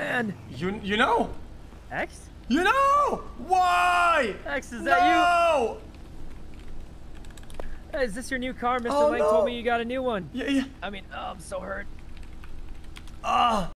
man. You know? X? You know? Why? X, is that No! you? Hey, is this your new car? Mr. Oh, Lang no. told me you got a new one. Yeah. I mean, oh, I'm so hurt. Ah.